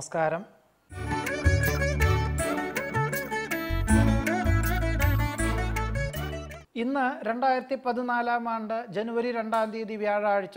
നമസ്കാരം. ഇന്ന് 2014 ആണ്ട് ജനുവരി 2-ാം തീയതി വ്യാഴാഴ്ച,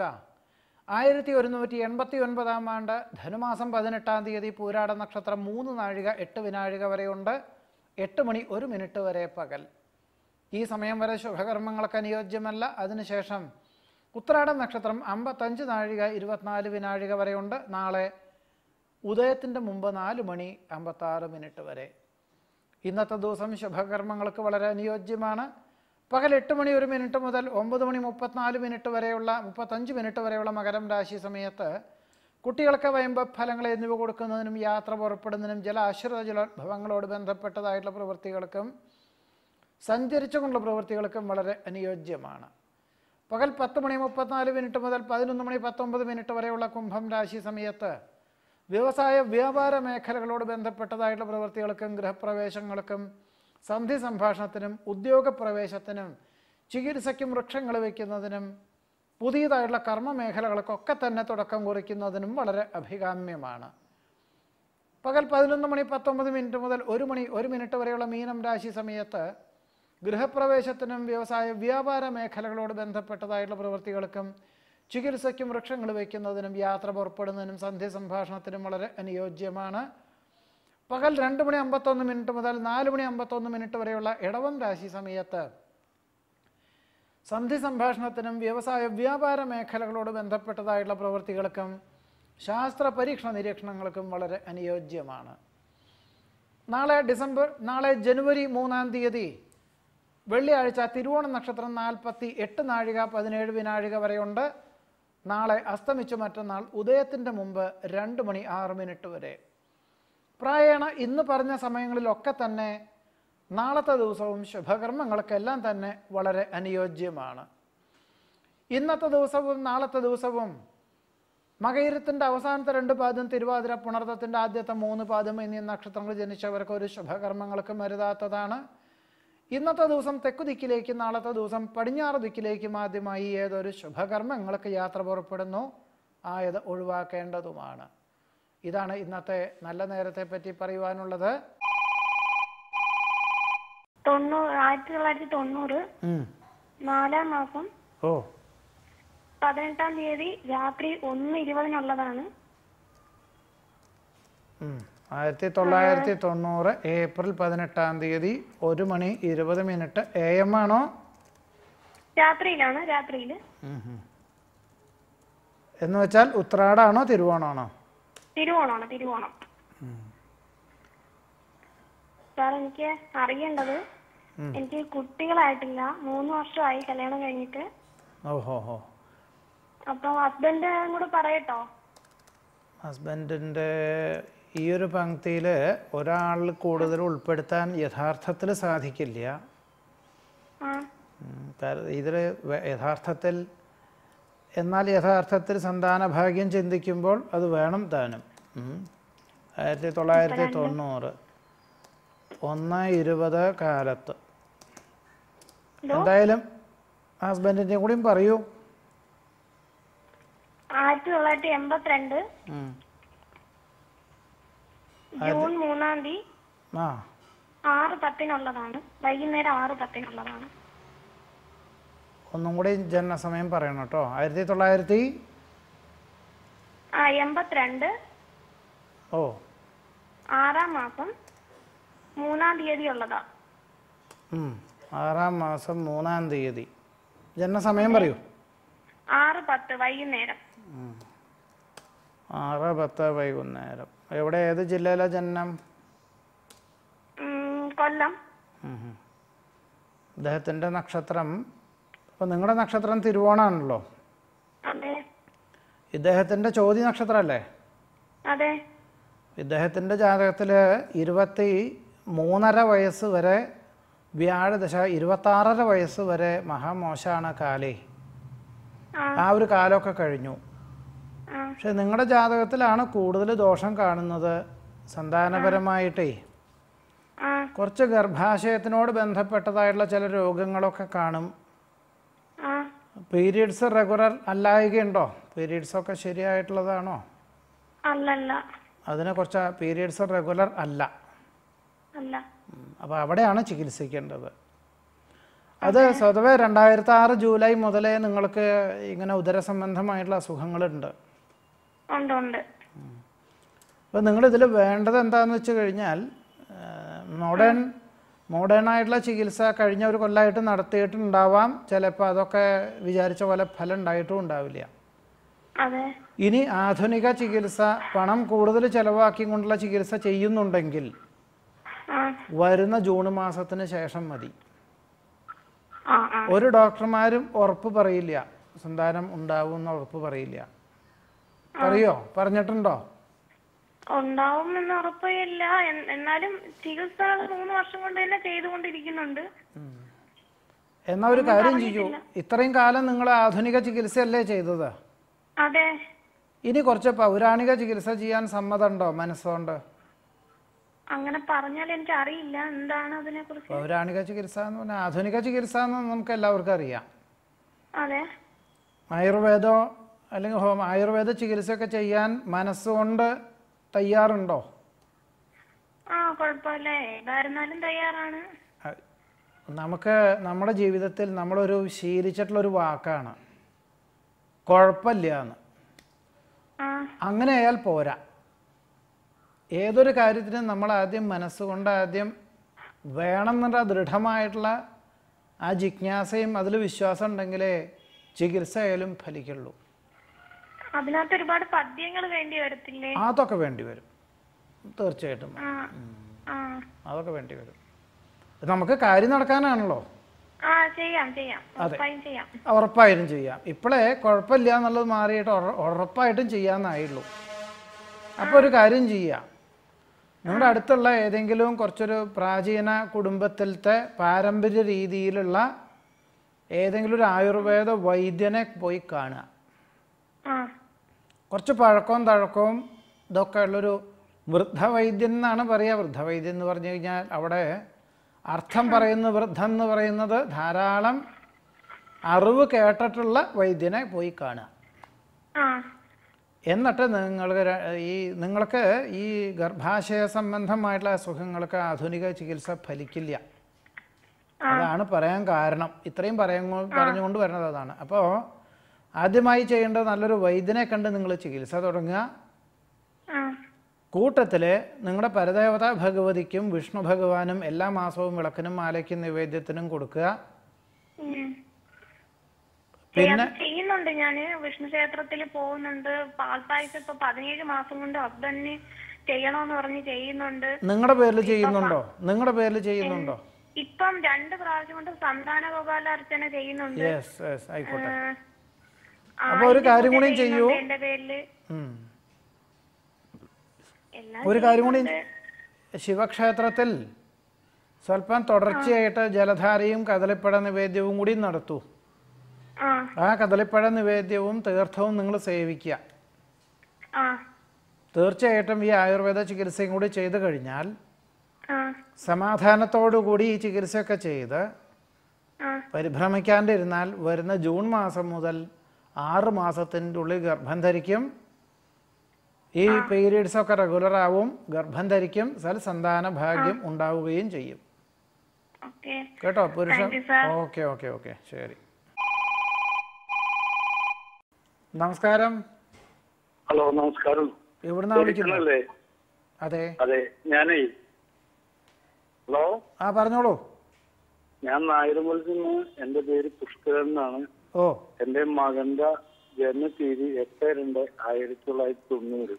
1189 ആണ്ട് ധനുമാസം 18-ാം തീയതി പൂരാട നക്ഷത്രം 3 നാഴിക 8 വിനാഴിക വരെയുണ്ട്. 8 മണി 1 മിനിറ്റ് വരെ പകൽ. ഈ സമയം വരെ ശുഭകർമ്മങ്ങൾക്ക് അനുയോജ്യമല്ല. അതിനുശേഷം ഉത്രാട നക്ഷത്രം 55 നാഴിക 24 വിനാഴിക വരെയുണ്ട്. നാളെ ഉദയത്തിൻ്റെ മുമ്പ് 4 മണി 56 മിനിറ്റ് വരെ. ഇന്നത്തെ ദിവസം ശുഭകർമ്മങ്ങൾക്ക് വളരെ അനുയോജ്യമാണ്. പകൽ 8 മണി 1 മിനിറ്റ് മുതൽ 9 മണി 35 മിനിറ്റ് വരെയുള്ള മകരം രാശി സമയത്ത് കുട്ടികൾക്ക് വയമ്പഫലങ്ങൾ എന്നിവ കൊടുക്കുന്നതിനും യാത്ര പുറപ്പെടുന്നതിനും ജലാശ്രിത ജലോത്ഭവങ്ങളോട് ബന്ധപ്പെട്ടതായിട്ടുള്ള പ്രവൃത്തികൾക്കും സഞ്ചരിച്ചുകൊണ്ടുള്ള പ്രവൃത്തികൾക്കും വളരെ അനുയോജ്യമാണ്. പകൽ 10 മണി 34 മിനിറ്റ് മുതൽ 11 മണി 19 മിനിറ്റ് വരെയുള്ള കുംഭം രാശി സമയത്ത് വ്യവസായ വ്യാപാര മേഖലകളോട് ബന്ധപ്പെട്ടതായിട്ടുള്ള പ്രവൃത്തികൾക്കും ഗൃഹപ്രവേശങ്ങൾക്കും സന്ധി സംഭാഷണത്തിനും ഉദ്യോഗപ്രവേശത്തിനും ചികിത്സയ്ക്കും വൃക്ഷങ്ങൾ വയ്ക്കുന്നതിനും പുതിയതായിട്ടുള്ള കർമ്മ മേഖലകൾക്കൊക്കെ തന്നെ തുടക്കം കുറിക്കുന്നതിനും വളരെ അഭികാമ്യമാണ്. പകൽ 11 മണി 19 മിനിറ്റ് മുതൽ 1 മണി 1 മിനിറ്റ് വരെയുള്ള മീനം രാശി സമയത്ത് ഗൃഹപ്രവേശത്തിനും വ്യവസായ വ്യാപാര മേഖലകളോട് ബന്ധപ്പെട്ടതായിട്ടുള്ള പ്രവൃത്തികൾക്കും ചികിത്സയ്ക്കും വൃക്ഷങ്ങൾ വയ്ക്കുന്നതിനും യാത്ര പുറപ്പെടുന്നതിനും സന്ധ്യ സംഭാഷണത്തിനും വളരെ അനുയോജ്യമാണ്. പകൽ 2 മണി 51 മിനിറ്റ് മുതൽ 4 മണി 51 മിനിറ്റ് വരെയുള്ള ഇടവം രാശി സമയത്ത് സന്ധി സംഭാഷണത്തിനും വ്യവസായ വ്യാപാര മേഖലകളോട് ബന്ധപ്പെട്ടതായിട്ടുള്ള പ്രവൃത്തികൾക്കും ശാസ്ത്ര പരീക്ഷണ നിരീക്ഷണങ്ങൾക്കും വളരെ അനുയോജ്യമാണ്. നാളെ ജനുവരി 3-ാം തീയതി വെള്ളിയാഴ്ച തിരുവോണ നക്ഷത്രം 48 നാഴിക 17 വിനാഴിക വരെയുണ്ട്. നാളെ അസ്തമിച്ചു മറ്റന്നാൾ ഉദയത്തിൻ്റെ മുമ്പ് 2 മണി 6 മിനിറ്റ് വരെ. പ്രായേണ ഇന്ന് പറഞ്ഞ സമയങ്ങളിലൊക്കെ തന്നെ നാളത്തെ ദിവസവും ശുഭകർമ്മങ്ങൾക്കെല്ലാം തന്നെ വളരെ അനുയോജ്യമാണ്. ഇന്നത്തെ ദിവസവും നാളത്തെ ദിവസവും മകയിരത്തിൻ്റെ അവസാനത്തെ 2 പാദം, തിരുവാതിര പുണർത്തത്തിൻ്റെ ആദ്യത്തെ 3 പാദം എന്നീ നക്ഷത്രങ്ങൾ ജനിച്ചവർക്ക് ഒരു ശുഭകർമ്മങ്ങൾക്കും അരുതാത്തതാണ്. ഇന്നത്തെ ദിവസം തെക്കു ദിക്കിലേക്കും നാളത്തെ ദിവസം പടിഞ്ഞാറ് ദിക്കിലേക്കും ആദ്യമായി ഏതൊരു ശുഭകർമ്മങ്ങൾക്ക് യാത്ര പുറപ്പെടുന്നു, ആയത് ഒഴിവാക്കേണ്ടതുമാണ്. ഇതാണ് ഇന്നത്തെ നല്ല നേരത്തെ പറ്റി പറയുവാനുള്ളത്. 1990 4-ാം മാസം 18-ാം തീയതി രാത്രി 1:20 1990 ഏപ്രിൽ 18-ാം തീയതി 1 മണി 20 മിനിറ്റ് AM ആണോ? രാത്രിയിലാണ്. രാത്രിയിൽ എന്ന് വെച്ചാൽ ഉത്രാടാണോ തിരുവോണമാണോ? തിരുവോണമാണ്. തിരുവോണം. സാർ, എനിക്ക് അറിയേണ്ടത്, എനിക്ക് കുട്ടികളായിട്ടില്ല. 3 വർഷമായി കല്യാണം കഴിഞ്ഞിട്ട്. ഓഹോ. അപ്പൊ ഹസ്ബൻഡ് കൂടെ പറയട്ടോ. ഹസ്ബൻഡിൻ്റെ ഈ ഒരു പങ്ക്തിയിൽ ഒരാൾ കൂടുതൽ ഉൾപ്പെടുത്താൻ യഥാർത്ഥത്തിൽ സാധിക്കില്ല. ഇതിൽ യഥാർത്ഥത്തിൽ സന്താനഭാഗ്യം ചിന്തിക്കുമ്പോൾ അത് വേണം താനും. 1990 1:20 കാലത്ത് എന്തായാലും ഹസ്ബൻഡിൻ്റെ കൂടിയും പറയൂ. 1982 ജൂൺ 3-ാം തീയതി 6:10 വൈകുന്നേരം 6:10. ഒന്നും കൂടി ജനനസമയം പറയണം കേട്ടോ. 1982 6-ാം മാസം 3-ാം തീയതി ഉള്ളതാ. 6-ാം മാസം 3-ാം തീയതി. ജനനസമയം പറയൂ. 6:10 വൈകുന്നേരം. 6:10 വൈകുന്നേരം. എവിടെ, ഏത് ജില്ലയിലെ ജനനം? കൊല്ലം. അദ്ദേഹത്തിൻ്റെ നക്ഷത്രം, അപ്പോൾ നിങ്ങളുടെ നക്ഷത്രം തിരുവോണാണല്ലോ. ഇദ്ദേഹത്തിൻ്റെ ചോതി നക്ഷത്രമല്ലേ? അതെ. ഇദ്ദേഹത്തിൻ്റെ ജാതകത്തിൽ 23.5 വയസ്സ് വരെ വ്യാഴദശ, 26.5 വയസ്സ് വരെ മഹാമോശമാണ് കാലേ. ആ ഒരു കാലമൊക്കെ കഴിഞ്ഞു. പക്ഷെ നിങ്ങളുടെ ജാതകത്തിലാണ് കൂടുതൽ ദോഷം കാണുന്നത്. സന്താനപരമായിട്ടേ കുറച്ച് ഗർഭാശയത്തിനോട് ബന്ധപ്പെട്ടതായിട്ടുള്ള ചില രോഗങ്ങളൊക്കെ കാണും. പീരീഡ്സ് റെഗുലർ അല്ലായികയുണ്ടോ? പീരീഡ്സൊക്കെ ശരിയായിട്ടുള്ളതാണോ? അല്ലല്ല. അതിന് കുറച്ച് പീരിയഡ്സ് റെഗുലർ അല്ല. അല്ല. അപ്പോൾ അവിടെയാണ് ചികിത്സിക്കേണ്ടത്. അത് സ്വതവേ 2006 ജൂലൈ മുതലേ നിങ്ങൾക്ക് ഇങ്ങനെ ഉദരസംബന്ധമായിട്ടുള്ള അസുഖങ്ങളുണ്ട്. ഉണ്ട്. അപ്പോൾ നിങ്ങളിതിൽ വേണ്ടത് എന്താണെന്ന് വെച്ച് കഴിഞ്ഞാൽ മോഡേൺ ആയിട്ടുള്ള ചികിത്സ കഴിഞ്ഞ ഒരു കൊല്ലമായിട്ട് നടത്തിയിട്ടുണ്ടാവാം. ചിലപ്പോൾ അതൊക്കെ വിചാരിച്ച പോലെ ഫലം ഉണ്ടായിട്ടും ഉണ്ടാവില്ല. ഇനി ആധുനിക ചികിത്സ പണം കൂടുതൽ ചിലവാക്കിക്കൊണ്ടുള്ള ചികിത്സ ചെയ്യുന്നുണ്ടെങ്കിൽ വരുന്ന ജൂൺ മാസത്തിന് ശേഷം മതി. ഒരു ഡോക്ടർമാരും ഉറപ്പ് പറയില്ല സന്താനം ഉണ്ടാവും എന്ന് ഉറപ്പ് പറയില്ല. പറഞ്ഞിട്ടുണ്ടോ? ഉണ്ടാവുമെന്ന് ഉറപ്പില്ല. എന്നാലും ചികിത്സ 3 വർഷം കൊണ്ട് തന്നെ ചെയ്തുകൊണ്ടിരിക്കുന്നുണ്ട്. എന്നാ ഒരു കാര്യം ചെയ്യൂ, ഇത്രയും കാലം നിങ്ങൾ ആധുനിക ചികിത്സയല്ലേ ചെയ്തത്? അതെ. ഇനി കുറച്ച് പൗരാണിക ചികിത്സ ചെയ്യാൻ സമ്മതമുണ്ടോ മനസ്സുകൊണ്ട്? അങ്ങനെ പറഞ്ഞാൽ എനിക്ക് അറിയില്ല എന്താണ് അതിനെ കുറിച്ച്. പൗരാണിക ചികിത്സ എന്ന് പറഞ്ഞാൽ ആധുനിക ചികിത്സ എന്ന് നമുക്ക് എല്ലാവർക്കും അറിയാം. അതെ. ആയുർവേദോ അല്ലെങ്കിൽ ആയുർവേദ ചികിത്സയൊക്കെ ചെയ്യാൻ മനസ്സുകൊണ്ട് തയ്യാറുണ്ടോ? കുഴപ്പമില്ല, ഏതായിരുന്നാലും തയ്യാറാണ്. നമുക്ക് നമ്മുടെ ജീവിതത്തിൽ നമ്മളൊരു ശീലിച്ചിട്ടുള്ളൊരു വാക്കാണ് കുഴപ്പമില്ല എന്ന്. അങ്ങനെ ആയാൽ പോരാ. ഏതൊരു കാര്യത്തിനും നമ്മൾ ആദ്യം മനസ്സുകൊണ്ട് ആദ്യം വേണമെന്നുള്ള ദൃഢമായിട്ടുള്ള ആ ജിജ്ഞാസയും അതിൽ വിശ്വാസം ഉണ്ടെങ്കിലേ ചികിത്സ ആയാലും ഫലിക്കുള്ളൂ. അതിനകത്ത് ഒരുപാട് പദ്യങ്ങൾ വേണ്ടി വരത്തില്ലേ? അതൊക്കെ വേണ്ടി വരും, തീർച്ചയായിട്ടും അതൊക്കെ വേണ്ടി വരും. നമുക്ക് കാര്യം നടക്കാനാണല്ലോ. അതെ, ഉറപ്പായിട്ടും ചെയ്യാം. ഇപ്പോഴേ കുഴപ്പമില്ല എന്നുള്ളത് മാറിയിട്ട് ഉറപ്പായിട്ടും ചെയ്യാമെന്നായുള്ളൂ. അപ്പോൾ ഒരു കാര്യം ചെയ്യാം, നമ്മുടെ അടുത്തുള്ള ഏതെങ്കിലും കുറച്ചൊരു പ്രാചീന കുടുംബത്തിലത്തെ പാരമ്പര്യ രീതിയിലുള്ള ഏതെങ്കിലും ഒരു ആയുർവേദ വൈദ്യനെ പോയി കാണുക. കുറച്ച് പഴക്കവും തഴക്കവും ഇതൊക്കെ ഉള്ളൊരു വൃദ്ധവൈദ്യൻ എന്നാണ് പറയുക. വൃദ്ധവൈദ്യൻ എന്ന് പറഞ്ഞു കഴിഞ്ഞാൽ അവിടെ അർത്ഥം പറയുന്ന വൃദ്ധം എന്ന് പറയുന്നത് ധാരാളം അറിവ് കേട്ടിട്ടുള്ള വൈദ്യനെ പോയി കാണുക. എന്നിട്ട് നിങ്ങൾക്ക് ഈ ഗർഭാശയ സംബന്ധമായിട്ടുള്ള അസുഖങ്ങൾക്ക് ആധുനിക ചികിത്സ ഫലിക്കില്ല. അതാണ് പറയാൻ കാരണം. ഇത്രയും പറഞ്ഞുകൊണ്ട് വരുന്നത് അതാണ്. അപ്പോൾ ആദ്യമായി ചെയ്യേണ്ടത് നല്ലൊരു വൈദ്യനെ കണ്ട് നിങ്ങൾ ചികിത്സ തുടങ്ങുക. കൂട്ടത്തിൽ നിങ്ങളുടെ പരദേവത ഭഗവതിക്കും വിഷ്ണു ഭഗവാനും എല്ലാ മാസവും വിളക്കിനും മാലയ്ക്കും നിവേദ്യത്തിനും കൊടുക്കുക. പിന്നെ ചെയ്യുന്നുണ്ട്, ഞാൻ വിഷ്ണു ക്ഷേത്രത്തിൽ പോകുന്നുണ്ട്. പാൽപ്പായസം ഇപ്പൊ 17 മാസം കൊണ്ട് ഹസ്ബൻഡിന് ചെയ്യണോന്ന് പറഞ്ഞ് ചെയ്യുന്നുണ്ട്. നിങ്ങളുടെ പേരിൽ ചെയ്യുന്നുണ്ടോ? ഇപ്പം 2 പ്രാവശ്യം കൊണ്ട് സന്താന ഗോപാലാർച്ചന ചെയ്യുന്നുണ്ട്. ആയിക്കോട്ടെ. അപ്പൊ ഒരു കാര്യം കൂടി ചെയ്യൂ. ഒരു കാര്യം കൂടി, ശിവക്ഷേത്രത്തിൽ സ്വല്പം തുടർച്ചയായിട്ട് ജലധാരയും കദളിപ്പഴ നിവേദ്യവും കൂടി നടത്തൂ. ആ കദളിപ്പഴ നിവേദ്യവും തീർത്ഥവും നിങ്ങൾ സേവിക്കുക. തീർച്ചയായിട്ടും ഈ ആയുർവേദ ചികിത്സയും കൂടി ചെയ്തു കഴിഞ്ഞാൽ സമാധാനത്തോടുകൂടി ഈ ചികിത്സയൊക്കെ ചെയ്ത് പരിഭ്രമിക്കാണ്ടിരുന്നാൽ വരുന്ന ജൂൺ മാസം മുതൽ 6 മാസത്തിൻ്റെ ഉള്ളിൽ ഗർഭം ധരിക്കും. ഈ പീരീഡ്സ് ഒക്കെ റെഗുലർ ആവും, ഗർഭം ധരിക്കും, സന്താന ഭാഗ്യം ഉണ്ടാവുകയും ചെയ്യും. കേട്ടോ പുരുഷൻ? ഓക്കെ, ശരി. നമസ്കാരം. ഹലോ, നമസ്കാരം. എവിടുന്നാ വിളിക്കുന്നത്? അതെ, ഞാനേ ഹലോ പറഞ്ഞോളൂ. ഞാൻ നായരുമലയിൽ നിന്ന്, എന്റെ പേര് പുഷ്കരൻ എന്നാണ്. എന്റെ മകന്റെ ജന്മതീയതി 8/2/1990.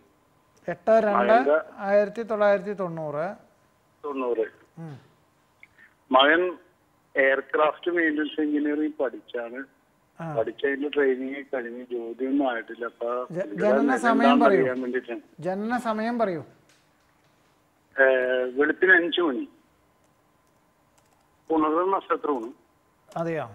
8/2/1990. മകൻ എയർക്രാഫ്റ്റ് മെയിൻ്റനൻസ് എഞ്ചിനീയറിംഗ് പഠിച്ചതിന്റെ ട്രെയിനിങ് കഴിഞ്ഞ് ജോലിയൊന്നും ആയിട്ടില്ല. അപ്പൊ അറിയാൻ വേണ്ടിട്ടാണ്. ജനനസമയം പറയൂ. വെളുപ്പിന് 5 മണി, പുണർന്ന നക്ഷത്രമാണ്. അതെയോ?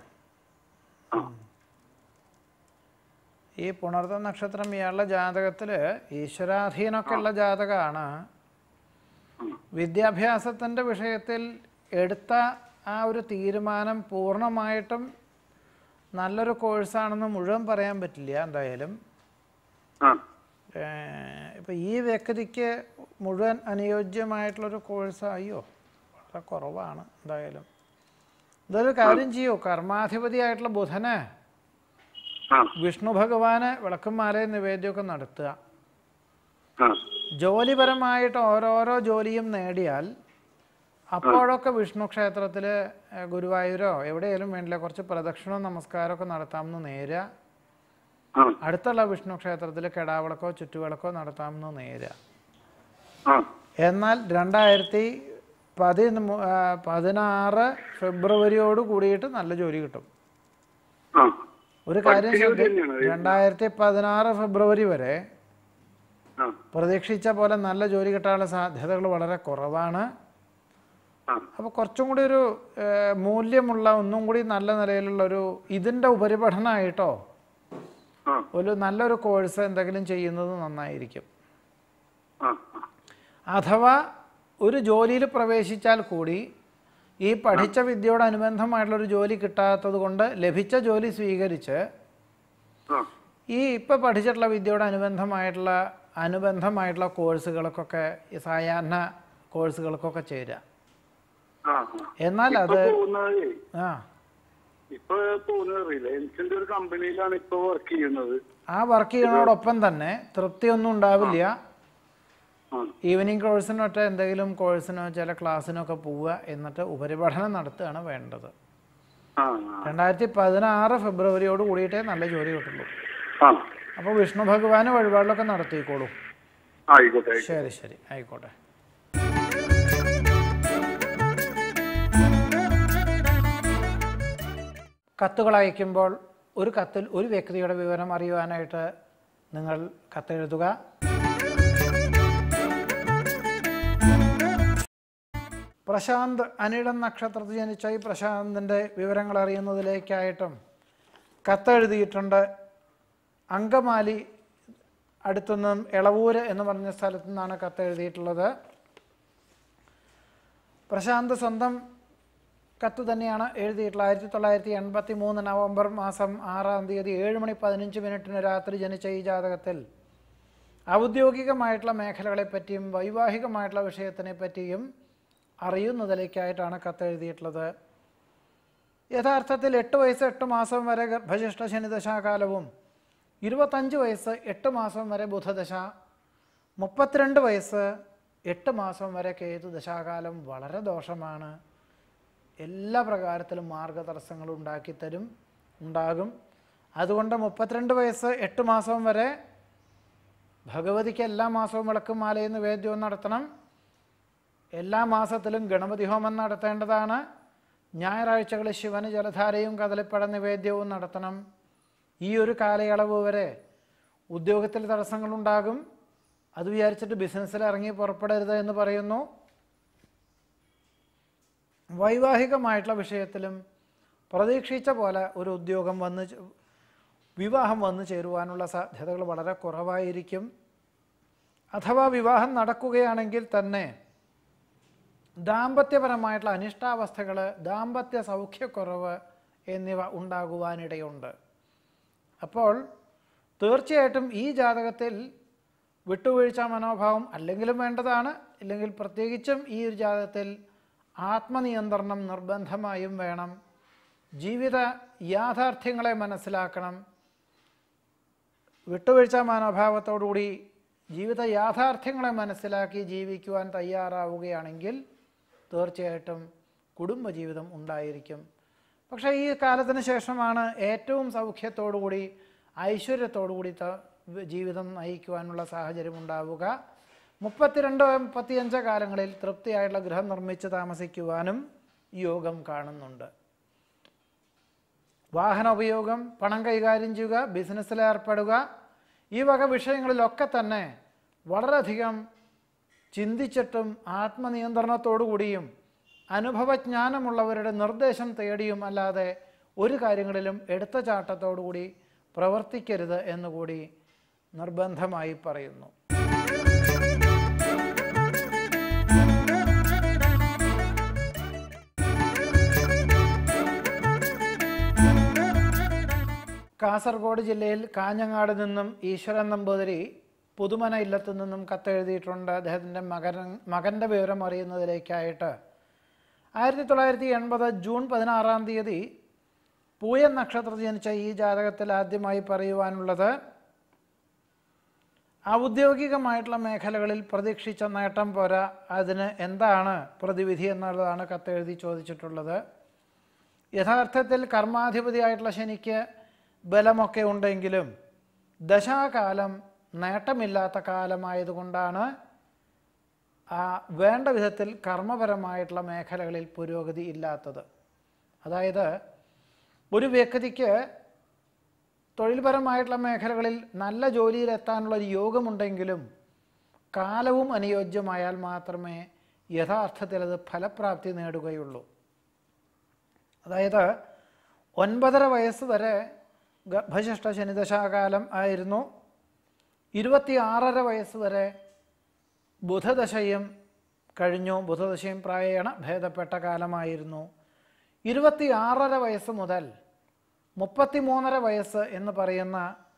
ഈ പുണർന്ന നക്ഷത്രം ഇയാളുടെ ജാതകത്തില് ഈശ്വരാധീനമൊക്കെ ഉള്ള ജാതകമാണ്. വിദ്യാഭ്യാസത്തിന്റെ വിഷയത്തിൽ എടുത്ത ആ ഒരു തീരുമാനം പൂർണ്ണമായിട്ടും നല്ലൊരു കോഴ്സാണെന്ന് മുഴുവൻ പറയാൻ പറ്റില്ല. എന്തായാലും ഇപ്പം അപ്പോൾ ഈ വ്യക്തിക്ക് മുഴുവൻ അനുയോജ്യമായിട്ടുള്ളൊരു കോഴ്സ് അയ്യോ വളരെ കുറവാണ്. എന്തായാലും ഇതൊരു കാര്യം ചെയ്യൂ, കർമാധിപതിയായിട്ടുള്ള ബുധന് വിഷ്ണു ഭഗവാന് വിളക്കും മാലയും നിവേദ്യമൊക്കെ നടത്തുക. ജോലിപരമായിട്ട് ഓരോരോ ജോലിയും നേടിയാൽ അപ്പോഴൊക്കെ വിഷ്ണു ക്ഷേത്രത്തിൽ ഗുരുവായൂരോ എവിടെയെങ്കിലും വേണ്ടില്ല കുറച്ച് പ്രദക്ഷിണവും നമസ്കാരമൊക്കെ നടത്താമെന്ന് നേരുക. അടുത്തുള്ള വിഷ്ണു ക്ഷേത്രത്തിൽ കെടാവിളക്കോ ചുറ്റുവിളക്കോ നടത്താമെന്ന് നേരുക. എന്നാൽ 2016 ഫെബ്രുവരിയോട് കൂടിയിട്ട് നല്ല ജോലി കിട്ടും. ഒരു കാര്യം 2016 ഫെബ്രുവരി വരെ പ്രതീക്ഷിച്ച പോലെ നല്ല ജോലി കിട്ടാനുള്ള സാധ്യതകൾ വളരെ കുറവാണ്. അപ്പോൾ കുറച്ചും കൂടി ഒരു മൂല്യമുള്ള ഒന്നും കൂടി നല്ല നിലയിലുള്ളൊരു ഇതിൻ്റെ ഉപരിപഠനമായിട്ടോ ഒരു നല്ലൊരു കോഴ്സ് എന്തെങ്കിലും ചെയ്യുന്നത് നന്നായിരിക്കും. അഥവാ ഒരു ജോലിയിൽ പ്രവേശിച്ചാൽ കൂടി ഈ പഠിച്ച വിദ്യയോടനുബന്ധമായിട്ടുള്ളൊരു ജോലി കിട്ടാത്തത് കൊണ്ട് ലഭിച്ച ജോലി സ്വീകരിച്ച് ഈ ഇപ്പം പഠിച്ചിട്ടുള്ള വിദ്യയോടനുബന്ധമായിട്ടുള്ള കോഴ്സുകൾക്കൊക്കെ സായാഹ്ന കോഴ്സുകൾക്കൊക്കെ ചേരുക. എന്നാൽ അത് ആ വർക്ക് ചെയ്യുന്നതോടൊപ്പം തന്നെ തൃപ്തിയൊന്നും ഉണ്ടാവില്ല. ഈവനിങ് കോഴ്സിനൊക്കെ എന്തെങ്കിലും കോഴ്സിനോ ചില ക്ലാസ്സിനോ ഒക്കെ പോവുക, എന്നിട്ട് ഉപരിപഠനം നടത്തുകയാണ് വേണ്ടത്. 2016 ഫെബ്രുവരിയോട് കൂടിയിട്ടേ നല്ല ജോലി കിട്ടുള്ളൂ. അപ്പോൾ വിഷ്ണു ഭഗവാന് വഴിപാടിലൊക്കെ നടത്തിക്കോളൂ. ശരി ശരി ആയിക്കോട്ടെ. കത്തുകൾ അയക്കുമ്പോൾ ഒരു കത്തിൽ ഒരു വ്യക്തിയുടെ വിവരം അറിയുവാനായിട്ട് നിങ്ങൾ കത്തെഴുതുക. പ്രശാന്ത് അനിഴം നക്ഷത്രത്തിൽ ജനിച്ച ഈ പ്രശാന്തിൻ്റെ വിവരങ്ങൾ അറിയുന്നതിലേക്കായിട്ടും കത്തെഴുതിയിട്ടുണ്ട്. അങ്കമാലി അടുത്തുനിന്നും എളവൂര് എന്ന് പറഞ്ഞ സ്ഥലത്തു നിന്നാണ് കത്തെഴുതിയിട്ടുള്ളത്. പ്രശാന്ത് സ്വന്തം കത്ത് തന്നെയാണ് എഴുതിയിട്ടുള്ളത്. 1983 നവംബർ മാസം 6-ാം തീയതി 7:15 രാത്രി ജനിച്ച ഈ ജാതകത്തിൽ ഔദ്യോഗികമായിട്ടുള്ള മേഖലകളെപ്പറ്റിയും വൈവാഹികമായിട്ടുള്ള വിഷയത്തിനെ പറ്റിയും അറിയുന്നതിലേക്കായിട്ടാണ് കത്തെഴുതിയിട്ടുള്ളത്. യഥാർത്ഥത്തിൽ 8 വയസ്സ് 8 മാസം വരെ ഗർഭശിഷ്ട ശനിദശാകാലവും 25 വയസ്സ് 8 മാസം വരെ ബുധദശ, 32 വയസ്സ് 8 മാസം വരെ കേതു ദശാകാലം വളരെ ദോഷമാണ്. എല്ലാ പ്രകാരത്തിലും മാർഗതടസ്സങ്ങൾ ഉണ്ടാകും. അതുകൊണ്ട് 32 വയസ്സ് 8 മാസം വരെ ഭഗവതിക്ക് എല്ലാ മാസവും വിളക്കും മാലയും നിവേദ്യവും നടത്തണം. എല്ലാ മാസത്തിലും ഗണപതി ഹോമം നടത്തേണ്ടതാണ്. ഞായറാഴ്ചകളിൽ ശിവന് ജലധാരയും കദളിപ്പഴ നിവേദ്യവും നടത്തണം. ഈ ഒരു കാലയളവ് വരെ ഉദ്യോഗത്തിൽ തടസ്സങ്ങളുണ്ടാകും. അത് വിചാരിച്ചിട്ട് ബിസിനസ്സിൽ ഇറങ്ങി പുറപ്പെടരുത് എന്ന് പറയുന്നു. വൈവാഹികമായിട്ടുള്ള വിഷയത്തിലും പ്രതീക്ഷിച്ച പോലെ ഒരു ഉദ്യോഗം വിവാഹം വന്നു ചേരുവാനുള്ള സാധ്യതകൾ വളരെ കുറവായിരിക്കും. അഥവാ വിവാഹം നടക്കുകയാണെങ്കിൽ തന്നെ ദാമ്പത്യപരമായിട്ടുള്ള അനിഷ്ടാവസ്ഥകൾ, ദാമ്പത്യ സൗഖ്യക്കുറവ് എന്നിവ ഉണ്ടാകുവാനിടയുണ്ട്. അപ്പോൾ തീർച്ചയായിട്ടും ഈ ജാതകത്തിൽ വിട്ടുവീഴ്ച മനോഭാവം അല്ലെങ്കിലും വേണ്ടതാണ്. ഇല്ലെങ്കിൽ പ്രത്യേകിച്ചും ഈ ഒരു ജാതകത്തിൽ ആത്മനിയന്ത്രണം നിർബന്ധമായും വേണം. ജീവിത യാഥാർത്ഥ്യങ്ങളെ മനസ്സിലാക്കണം. വിട്ടുവീഴ്ച മനോഭാവത്തോടുകൂടി ജീവിത യാഥാർത്ഥ്യങ്ങളെ മനസ്സിലാക്കി ജീവിക്കുവാൻ തയ്യാറാവുകയാണെങ്കിൽ തീർച്ചയായിട്ടും കുടുംബജീവിതം ഉണ്ടായിരിക്കും. പക്ഷേ ഈ കാലത്തിന് ശേഷമാണ് ഏറ്റവും സൗഖ്യത്തോടുകൂടി ഐശ്വര്യത്തോടുകൂടി ജീവിതം നയിക്കുവാനുള്ള സാഹചര്യം ഉണ്ടാവുക. 32-35 കാലങ്ങളിൽ തൃപ്തിയായിട്ടുള്ള ഗൃഹം നിർമ്മിച്ച് താമസിക്കുവാനും യോഗം കാണുന്നുണ്ട്. വാഹന ഉപയോഗം, പണം കൈകാര്യം ചെയ്യുക, ബിസിനസ്സിൽ ഏർപ്പെടുക, ഈ വക വിഷയങ്ങളിലൊക്കെ തന്നെ വളരെയധികം ചിന്തിച്ചിട്ടും ആത്മനിയന്ത്രണത്തോടു കൂടിയും അനുഭവജ്ഞാനമുള്ളവരുടെ നിർദ്ദേശം തേടിയും അല്ലാതെ ഒരു കാര്യങ്ങളിലും എടുത്ത ചാട്ടത്തോടുകൂടി പ്രവർത്തിക്കരുത് എന്നുകൂടി നിർബന്ധമായി പറയുന്നു. കാസർഗോഡ് ജില്ലയിൽ കാഞ്ഞങ്ങാട് നിന്നും ഈശ്വരൻ നമ്പൂതിരി പുതുമന ഇല്ലത്തു നിന്നും കത്തെഴുതിയിട്ടുണ്ട് അദ്ദേഹത്തിൻ്റെ മകൻ്റെ വിവരം അറിയുന്നതിലേക്കായിട്ട്. 1980 ജൂൺ 16-ാം തീയതി പൂയം നക്ഷത്രത്തിൽ ജനിച്ച ഈ ജാതകത്തിൽ ആദ്യമായി പറയുവാനുള്ളത്, ഔദ്യോഗികമായിട്ടുള്ള മേഖലകളിൽ പ്രതീക്ഷിച്ച നേട്ടം പോരാ, അതിന് എന്താണ് പ്രതിവിധി എന്നുള്ളതാണ് കത്തെഴുതി ചോദിച്ചിട്ടുള്ളത്. യഥാർത്ഥത്തിൽ കർമാധിപതിയായിട്ടുള്ള ശനിക്ക് ബലമൊക്കെ ഉണ്ടെങ്കിലും ദശാകാലം നേട്ടമില്ലാത്ത കാലമായതുകൊണ്ടാണ് വേണ്ട വിധത്തിൽ കർമ്മപരമായിട്ടുള്ള മേഖലകളിൽ പുരോഗതി ഇല്ലാത്തത്. അതായത് ഒരു വ്യക്തിക്ക് തൊഴിൽപരമായിട്ടുള്ള മേഖലകളിൽ നല്ല ജോലിയിലെത്താനുള്ളൊരു യോഗമുണ്ടെങ്കിലും കാലവും അനുയോജ്യമായാൽ മാത്രമേ യഥാർത്ഥത്തിൽ അത് ഫലപ്രാപ്തി നേടുകയുള്ളൂ. അതായത് 9.5 വയസ്സ് വരെ ഗർഭശിഷ്ട ശനിദശാകാലം ആയിരുന്നു. 26.5 വയസ്സ് വരെ ബുധദശയും കഴിഞ്ഞു. ബുധദശയും പ്രായേണ ഭേദപ്പെട്ട കാലമായിരുന്നു. 26.5 വയസ്സ് മുതൽ 33.5 വയസ്സ് എന്ന് പറയുന്ന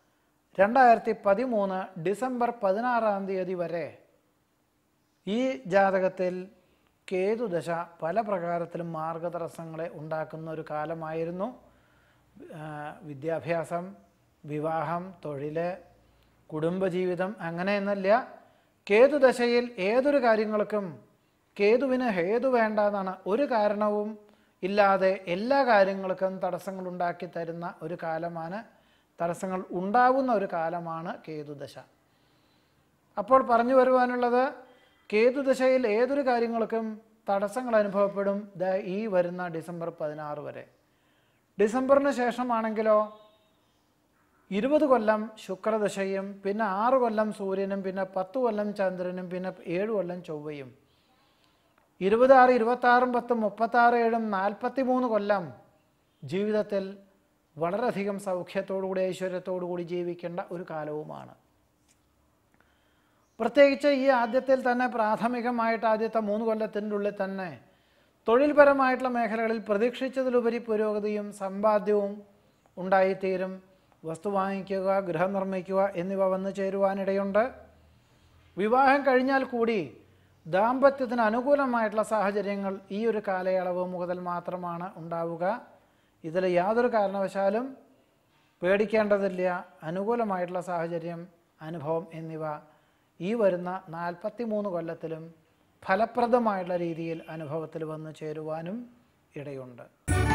2013 ഡിസംബർ 16-ാം തീയതി വരെ ഈ ജാതകത്തിൽ കേതുദശ പല പ്രകാരത്തിലും മാർഗതടസ്സങ്ങളെ ഉണ്ടാക്കുന്ന ഒരു കാലമായിരുന്നു. വിദ്യാഭ്യാസം, വിവാഹം, തൊഴിൽ, കുടുംബജീവിതം അങ്ങനെയെന്നല്ല. കേതുദശയിൽ ഏതൊരു കാര്യങ്ങൾക്കും കേതുവിന് ഹേതു വേണ്ട എന്നാണ്. ഒരു കാരണവും ഇല്ലാതെ എല്ലാ കാര്യങ്ങൾക്കും തടസ്സങ്ങൾ ഉണ്ടാക്കി തരുന്ന ഒരു കാലമാണ്, തടസ്സങ്ങൾ ഉണ്ടാവുന്ന ഒരു കാലമാണ് കേതുദശ. അപ്പോൾ പറഞ്ഞു വരുവാനുള്ളത്, കേതുദശയിൽ ഏതൊരു കാര്യങ്ങൾക്കും തടസ്സങ്ങൾ അനുഭവപ്പെടും ഈ വരുന്ന ഡിസംബർ 16 വരെ. ഡിസംബറിന് ശേഷമാണെങ്കിലോ 20 കൊല്ലം ശുക്രദശയും, പിന്നെ 6 കൊല്ലം സൂര്യനും, പിന്നെ 10 കൊല്ലം ചന്ദ്രനും, പിന്നെ 7 കൊല്ലം ചൊവ്വയും. 26, 26, 10, 36, 7, 43 കൊല്ലം ജീവിതത്തിൽ വളരെയധികം സൗഖ്യത്തോടുകൂടി ഐശ്വര്യത്തോടുകൂടി ജീവിക്കേണ്ട ഒരു കാലവുമാണ്. പ്രത്യേകിച്ച് ഈ ആദ്യത്തിൽ തന്നെ പ്രാഥമികമായിട്ട് ആദ്യത്തെ 3 കൊല്ലത്തിൻ്റെ ഉള്ളിൽ തന്നെ തൊഴിൽപരമായിട്ടുള്ള മേഖലകളിൽ പ്രതീക്ഷിച്ചതിലുപരി പുരോഗതിയും സമ്പാദ്യവും ഉണ്ടായിത്തീരും. വസ്തു വാങ്ങിക്കുക, ഗൃഹം നിർമ്മിക്കുക എന്നിവ വന്നു ചേരുവാനിടയുണ്ട്. വിവാഹം കഴിഞ്ഞാൽ കൂടി ദാമ്പത്യത്തിന് അനുകൂലമായിട്ടുള്ള സാഹചര്യങ്ങൾ ഈ ഒരു കാലയളവ് മുതൽ മാത്രമാണ് ഉണ്ടാവുക. ഇതിൽ യാതൊരു കാരണവശാലും പേടിക്കേണ്ടതില്ല. അനുകൂലമായിട്ടുള്ള സാഹചര്യം, അനുഭവം എന്നിവ ഈ വരുന്ന 43 കൊല്ലത്തിലും ഫലപ്രദമായിട്ടുള്ള രീതിയിൽ അനുഭവത്തിൽ വന്നു ചേരുവാനും ഇടയുണ്ട്.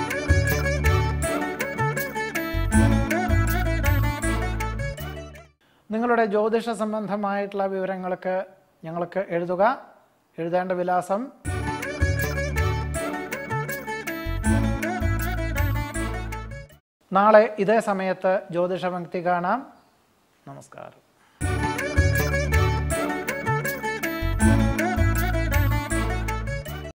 നിങ്ങളുടെ ജ്യോതിഷ സംബന്ധമായിട്ടുള്ള വിവരങ്ങൾക്ക് ഞങ്ങൾക്ക് എഴുതുക. എഴുതേണ്ട വിലാസം നാളെ ഇതേ സമയത്ത് ജ്യോതിഷ പങ്ക്തി കാണാം. നമസ്കാരം.